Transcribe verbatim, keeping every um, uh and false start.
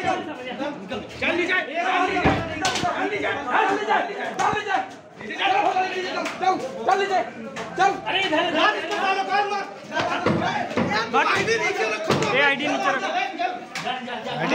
चल नीचे चल नीचे चल नीचे चल नीचे चल नीचे चल। अरे इधर इसको डालो कान मार। आईडी नीचे रखो। ये आईडी नीचे रखो।